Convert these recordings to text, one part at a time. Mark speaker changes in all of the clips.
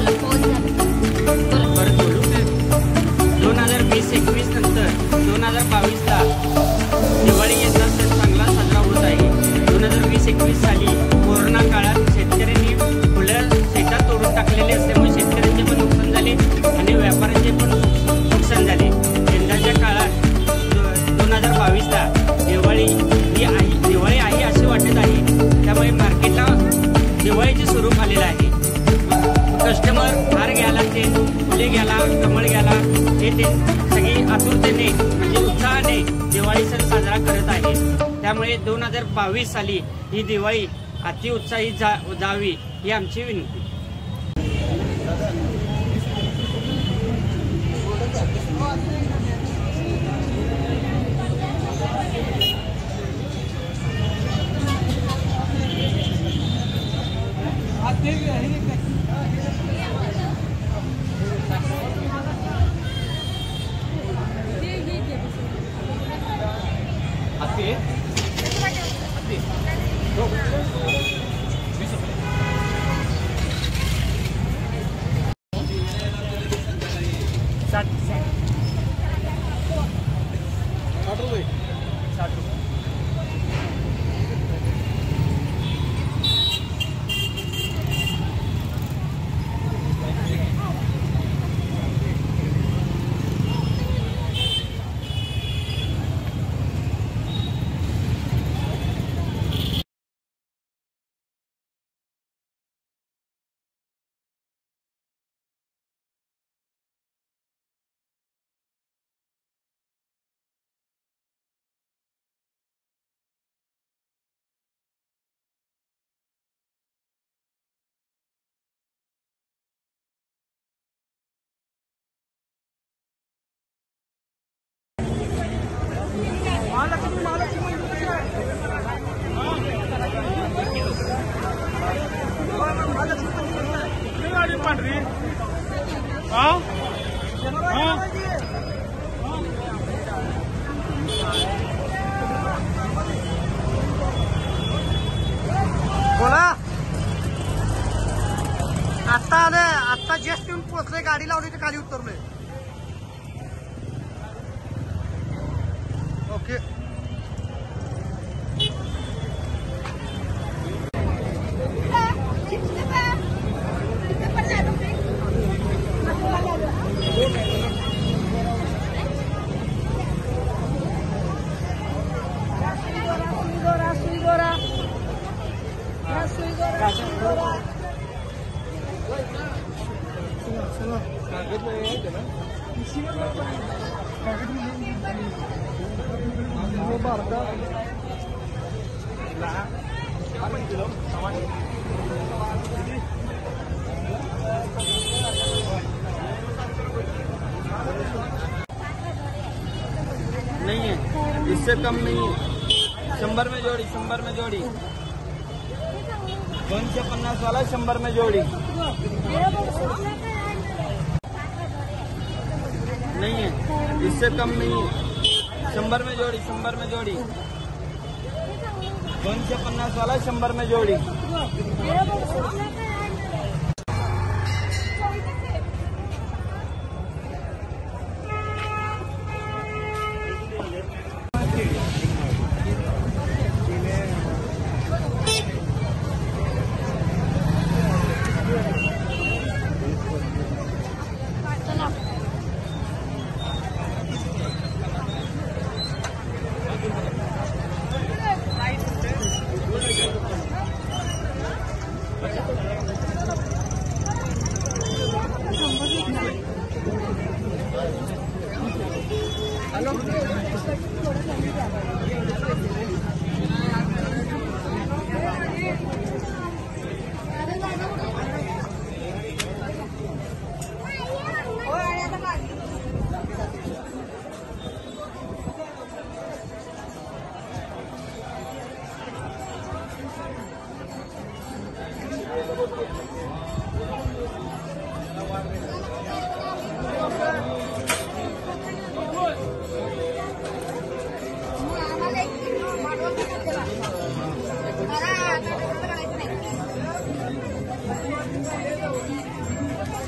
Speaker 1: परत बोलू 2020-21 नंतर 2022ला दिवाळी यंदा सण चांगला साजरा होत आहे। 2020-21 साली कोरोना काळात शेतकऱ्यांनी फुलं शेतात तोडून टाकलेले असल्यामुळे शेतकऱ्यांचे पण नुकसान झाले आणि व्यापाऱ्यांचे पण नुकसान झाले। यंदाच्या काळात 2022ला दिवाळी आहे असे वाटत आहे। त्यामुळे मार्केटला दिवाळीचे स्वरूप आलेलं आहे। कस्टमर हार घ्यायला ते फुले घ्यायला कमळ घ्यायला हे ते सगळी आतुरतेने म्हणजे उत्साहाने दिवाळी सण साजरा करत आहे। त्यामुळे 2022 साली ही दिवाळी अतिउत्साही जावी ही आमची विनंती।
Speaker 2: बोला आता आले, आता जस्ट येऊन पोहोचले, गाडी लावली तर खाली उतरलोय। ओके
Speaker 1: नहीं है, इससे कम नहीं है। 100 में जोड़ी, 100 में जोड़ी, 250 वाला 100 में जोड़ी। नहीं है, इससे कम नहीं है। 100 में जोड़ी, 100 में जोड़ी, 250 वाला 100 में जोड़ी।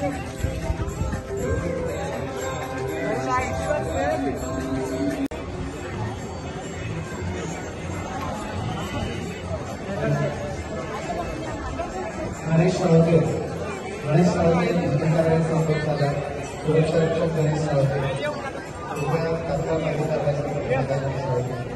Speaker 3: गणेश साळुंखे संपर्क साधा सुरक्षा रक्षक गणेश साळुंखे तात्काळ माहिती